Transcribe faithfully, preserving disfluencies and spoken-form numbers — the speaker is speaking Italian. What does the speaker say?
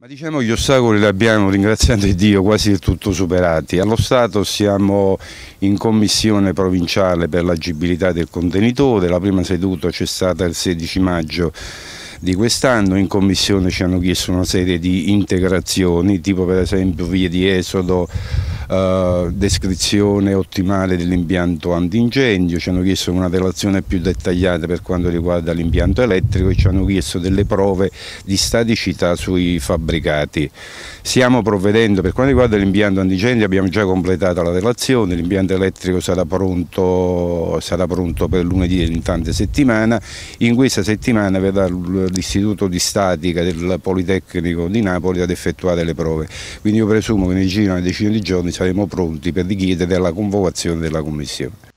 Ma diciamo gli ostacoli li abbiamo, ringraziando Dio, quasi del tutto superati. Allo Stato siamo in commissione provinciale per l'agibilità del contenitore, la prima seduta c'è stata il sedici maggio di quest'anno. In commissione ci hanno chiesto una serie di integrazioni, tipo per esempio vie di esodo, eh, descrizione ottimale dell'impianto antincendio, ci hanno chiesto una relazione più dettagliata per quanto riguarda l'impianto elettrico e ci hanno chiesto delle prove di staticità sui fabbricati. Stiamo provvedendo, per quanto riguarda l'impianto antincendio abbiamo già completato la relazione, l'impianto elettrico sarà pronto, sarà pronto per lunedì dell'entrante settimana. In questa settimana verrà l'Istituto di Statica del Politecnico di Napoli ad effettuare le prove, quindi io presumo che nel giro di una decina di giorni saremo pronti per richiedere la convocazione della commissione.